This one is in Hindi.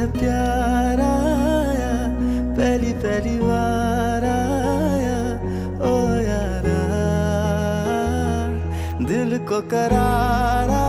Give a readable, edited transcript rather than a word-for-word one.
है प्यार आया, पहली पहली बार आया, ओ यारा दिल को करार